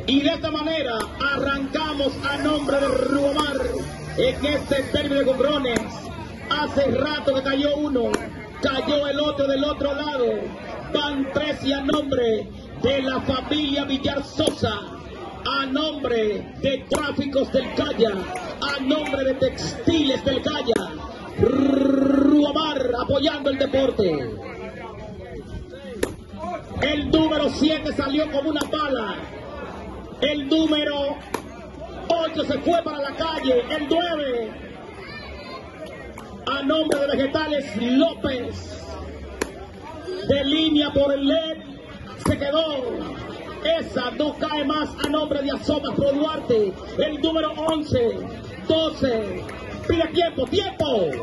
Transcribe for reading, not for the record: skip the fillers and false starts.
Y de esta manera arrancamos a nombre de Rubomar en este término de Cumbrones. Hace rato que cayó uno, cayó el otro del otro lado. Van tres y a nombre de la familia Villar Sosa, a nombre de Tráficos del Calla, a nombre de Textiles del Calla, Rubomar apoyando el deporte. El número 7 salió como una bala. El número 8 se fue para la calle. El 9, a nombre de Vegetales López, de línea por el LED, se quedó. Esa no cae más a nombre de Asomas Pro Duarte. El número 11, 12, pide tiempo.